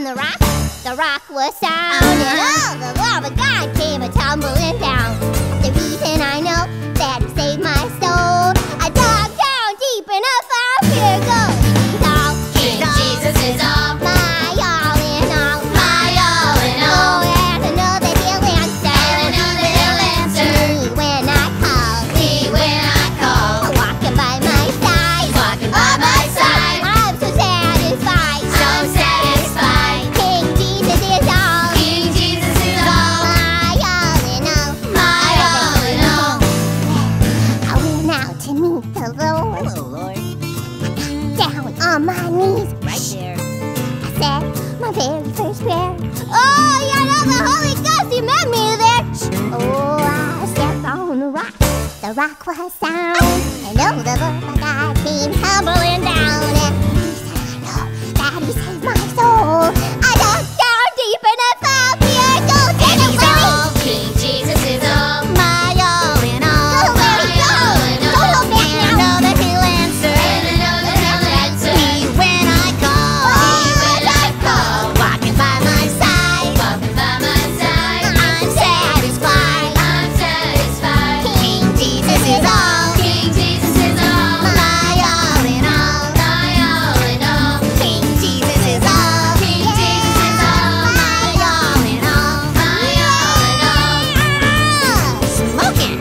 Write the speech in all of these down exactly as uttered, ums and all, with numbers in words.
the rock, the rock was sound, and oh, the love of God came a tumbling down. The reason I know that he saved my soul, I dug down deep enough, out here goes. He's all, King Jesus is all, my all in all, my all in all. Oh, and I know that he'll answer, and I know that he'll answer me when I call, me when I call. Walking by my side, walking by my side. I'm so satisfied, so satisfied. King Jesus is all, King Jesus is all, my all in all, my all in all. I went out to meet the Lord. Hello, Lord. Down on my knees, Right there. I said my very first prayer. Oh, you know the Holy Ghost, he met me there. Oh, I stepped on the rock, the rock was sound, and oh, the Lord my God came tumbling down. And he said, I know that he saved my soul. I dug down deep enough, out here goes. And he's all, King Jesus is all, my all in all, Oh, there he my all goes. in Go all. look back And I now. know that he'll answer, and I know that he'll answer me when I call, me when I call. Walking by my side, walking by my side. I'm satisfied, I'm satisfied. King Jesus is all, King Jesus is all, my all in all, my all in all. King Jesus is all, King Jesus is all, my all in all, my all in all. Smoking.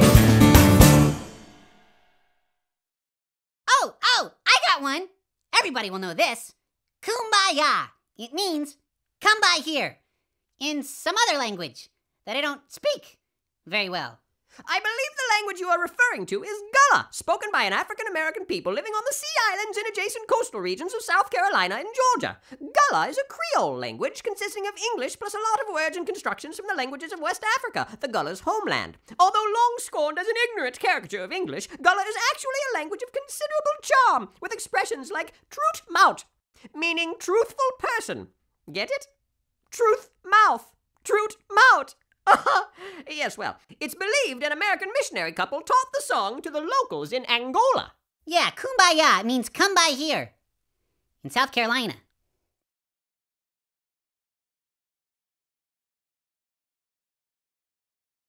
Oh, oh, I got one. Everybody will know this. Kumbaya. It means, come by here. In some other language that I don't speak very well. I believe the language you are referring to is Gullah, spoken by an African-American people living on the sea islands and adjacent coastal regions of South Carolina and Georgia. Gullah is a Creole language consisting of English plus a lot of words and constructions from the languages of West Africa, the Gullah's homeland. Although long scorned as an ignorant caricature of English, Gullah is actually a language of considerable charm, with expressions like truth mout, meaning truthful person. Get it? Truth mouth. Truth mout. Yes, well, it's believed an American missionary couple taught the song to the locals in Angola. Yeah, kumbaya means come by here. In South Carolina.